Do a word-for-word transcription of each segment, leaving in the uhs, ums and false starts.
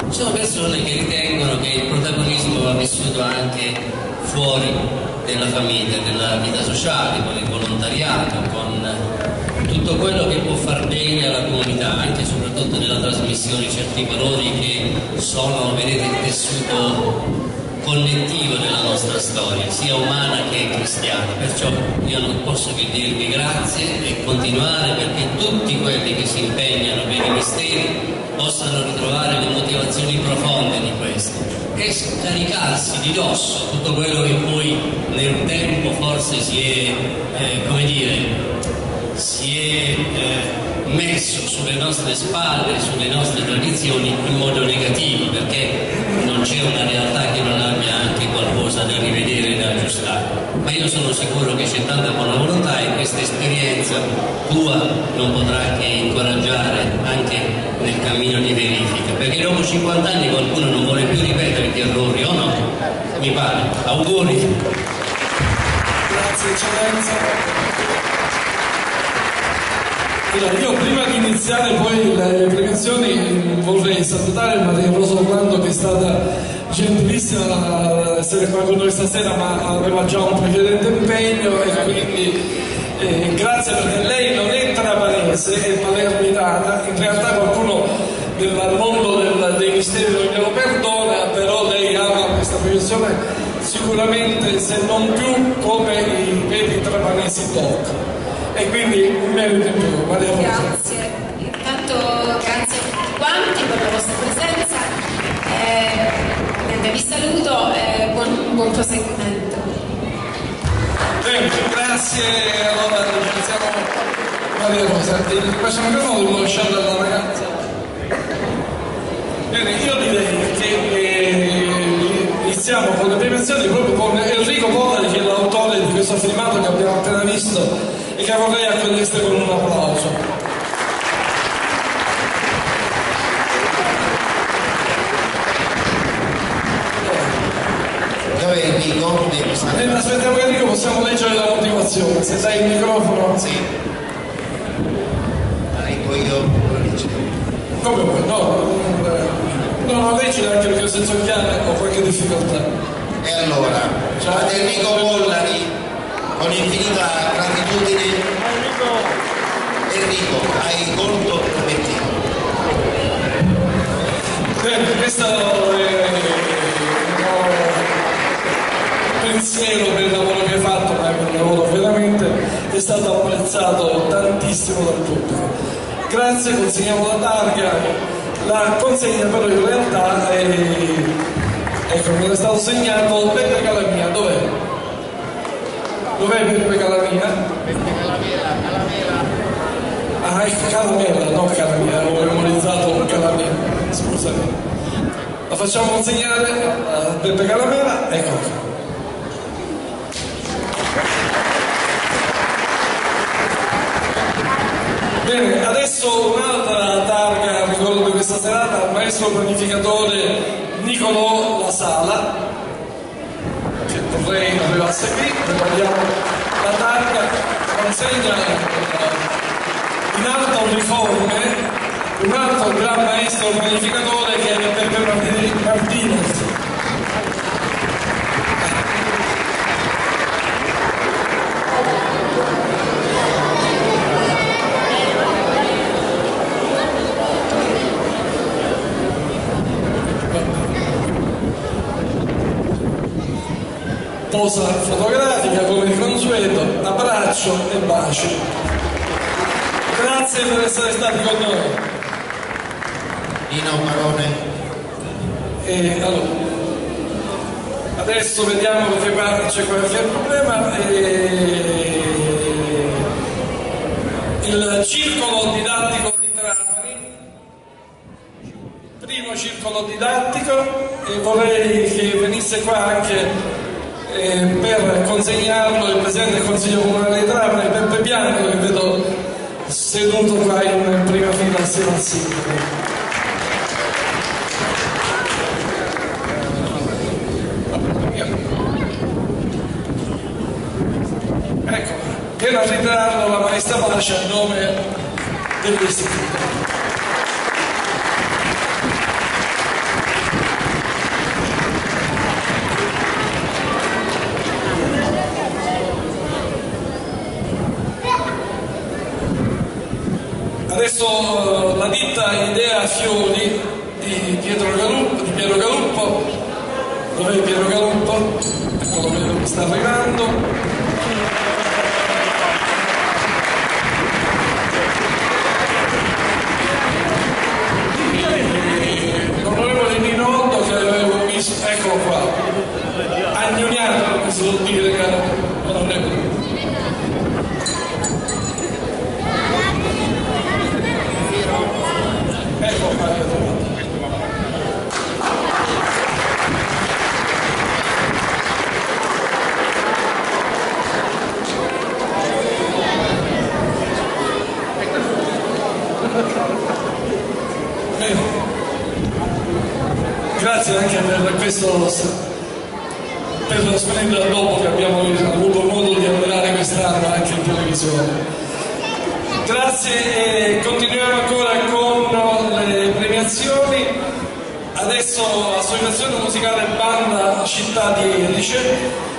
Ci sono persone che ritengono che il protagonismo va vissuto anche fuori della famiglia, della vita sociale, con il volontariato, con tutto quello che può far bene alla comunità, anche e soprattutto nella trasmissione di certi valori che sono, vedete, il tessuto connettivo della nostra storia, sia umana che cristiana. Perciò io non posso che dirvi grazie e continuare, perché tutti quelli che si impegnano per i misteri possano ritrovare le motivazioni profonde di questo e scaricarsi di dosso tutto quello che poi nel tempo forse si è, eh, come dire, si è eh, messo sulle nostre spalle, sulle nostre tradizioni in modo negativo, perché non c'è una realtà che non abbia anche qualcosa da rivedere e da aggiustare. Ma io sono sicuro che c'è tanta buona volontà e questa esperienza tua non potrà che incoraggiare anche nel cammino di verifica, perché dopo cinquanta anni qualcuno non vuole più ripetere gli errori, o no? Mi pare. Auguri. Grazie eccellenza. Allora, io prima di iniziare poi le premiazioni vorrei salutare Maria Rosa Orlando, che è stata gentilissima ad essere qua con noi stasera, ma aveva già un precedente impegno e quindi eh, grazie, perché lei non è trapanese, è palermitana. In realtà qualcuno del mondo del, dei misteri non glielo perdona, però lei ama questa professione sicuramente, se non più come i veri trapanesi doc. E quindi un merito in più. Maria Rosa. Grazie, intanto grazie a tutti quanti per la vostra presenza, eh, vi saluto e buon, buon proseguimento. Bene, grazie, allora ringraziamo Maria Rosa. Facciamo che modo di lasciare alla ragazza? Bene, io direi che eh, iniziamo con le premiazioni proprio con Enrico Pollari, che è l'autore di questo filmato che abbiamo appena visto e che vorrei accoglieste con un applauso. Dov'è Enrico? Mentre aspettiamo Enrico possiamo leggere la motivazione, se dai il microfono. Sì. La leggo io, la leggo. Come vuoi? No, no, no, leggi anche perché senza occhiali ho qualche difficoltà. E allora, ad Enrico Pollari, con infinita gratitudine, Enrico, hai colto l'obiettivo. Bene, questo è un pensiero per il lavoro che hai fatto, ma è un lavoro veramente che è stato apprezzato tantissimo dal pubblico. Grazie, consegniamo la targa, la consegna però in realtà è, ecco, mi è stato segnato Beppe Calamia, dov'è? Dov'è Beppe Calamia? Beppe Calamia, Calamia. Ah, ecco, Calamella, non Calamia, avevo memorizzato Calamia, scusami. La facciamo consegnare a Beppe Calamera, ecco qua. Bene, adesso un'altra targa a ricordo di questa serata al maestro pianificatore Nicolò La Sala, che vorrei arrivasse qui. Guardiamo la targa, consegna in alto uniforme un altro gran maestro pianificatore che è Peppe Martinez. Posa fotografica come di consueto, abbraccio e bacio. Grazie per essere stati con noi. Nino Marone. E allora, adesso vediamo perché qua c'è qualche problema. E... il circolo didattico di Trapani, primo circolo didattico, e vorrei che venisse qua anche eh, per consegnarlo il Presidente del Consiglio Comunale di Trapani, Peppe Bianco, che vedo seduto qua in prima fila assieme al sindaco. Ecco, per ritirarlo la maestra Pace a nome dell'istituto. di, di Pietro Galuppo, di Piero Galuppo. Dov'è Piero Galuppo? Eccolo, vedo che sta arrivando. Eccolo qua, agnoniato, come si vuol dire, caro onorevole. Ecco qua, io trovato. Grazie anche per questo, per lo splendido dopo che abbiamo avuto modo di ammirare quest'anno anche in televisione. Grazie e continuiamo ancora con le premiazioni. Adesso Associazione Musicale Banda Città di Erice.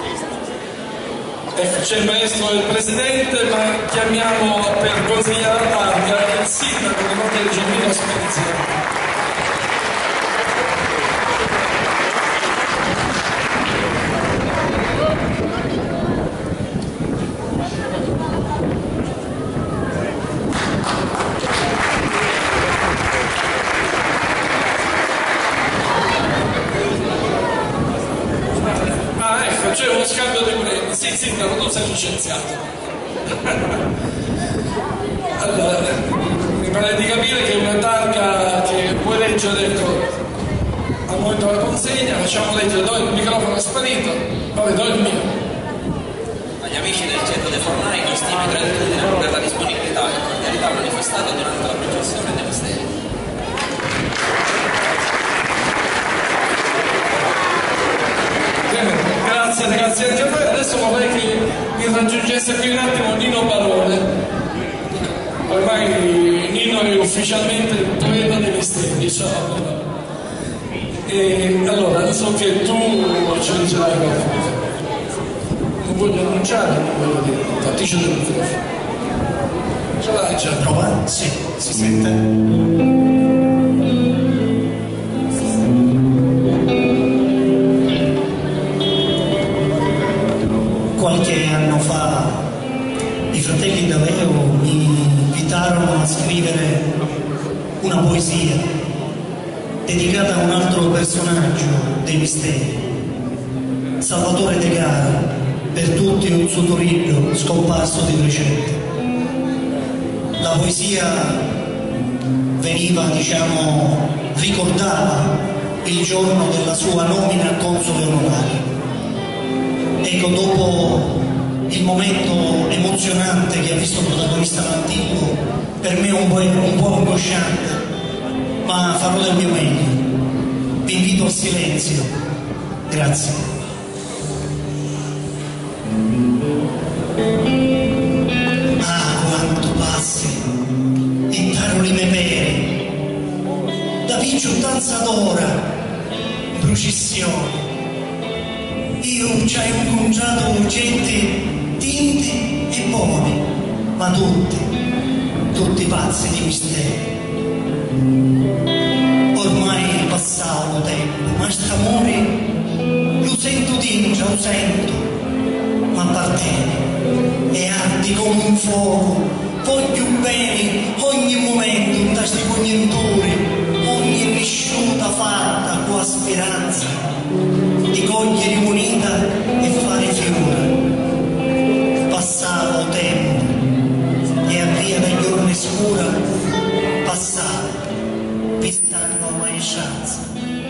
Ecco, c'è il maestro e il presidente, ma chiamiamo per consegnare la targa il sindaco di Monte Giannino Spezia. C'è uno scambio di premi. Sì, sindaco, tu sei licenziato. Allora, mi pare di capire che è una targa che puoi leggere, ecco, al momento della consegna, facciamo leggere, dove il microfono è sparito, vabbè, dove il mio? Agli amici del centro dei Fornai, con stime e gratitudine per la disponibilità e cordialità manifestata durante la processione dei misteri. Grazie ragazzi anche a voi. Adesso vorrei che mi raggiungesse qui un attimo Nino Barone. Ormai Nino è ufficialmente il poeta dei misteri, ciao. E allora, so che tu ce ne cerai qualcosa. Non voglio annunciare, non voglio dire, infatti c'è il microfono. Ce l'hai già? Prova? Sì, si sente. Qualche anno fa i fratelli D'Aveo mi invitarono a scrivere una poesia dedicata a un altro personaggio dei misteri, Salvatore De Gara, per tutti un suo Toribio scomparso di recente. La poesia veniva, diciamo, ricordava il giorno della sua nomina a console onorario. Ecco, dopo il momento emozionante che ha visto protagonista l'antico, per me è un po', un po' angosciante, ma farò del mio meglio. Vi invito al silenzio. Grazie. Ah, quanto passi, in taroli me pere, da piccio danza d'ora, processione. Io ci ho incontrato gente tinti e buoni, ma tutti, tutti pazzi di misteri. Ormai è passato il tempo, ma st'amore lo sento dentro, lo sento, ma appartiene, e ardi come un fuoco, voglio bene ogni momento in queste congiunture, ogni vissuta fatta con la speranza di cogliere moneta e fare figura. Passavo tempo e a via dagli giorni scura passavo, pistando a maestranza.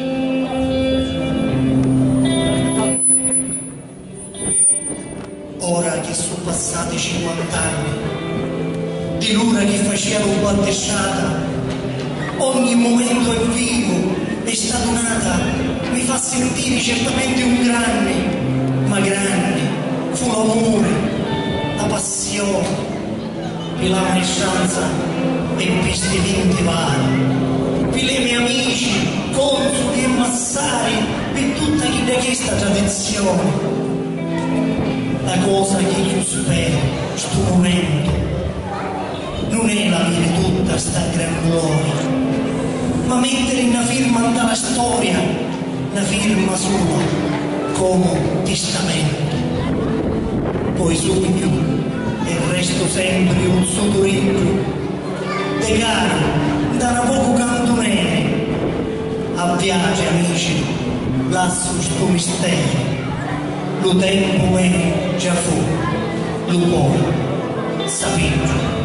Ora che sono passati cinquant'anni, di luna che faceva un battesciata, ogni momento è vivo e stadunata mi fa sentire certamente un grande, ma grande fu l'amore, la passione, e la maestranza e questi vinti vari, per i miei amici, consoli e massari, per tutta chi da questa tradizione. La cosa che io spero, sto momento, non è la mia tutta sta gran gloria, ma mettere una firma dalla storia, una firma sua, come testamento. Poi sogno e resto sempre un sotoretto, de caro, da una poco cantonere, a viaggio amici, lasso sto mistero, lo tempo è già fu, lo poi sapete.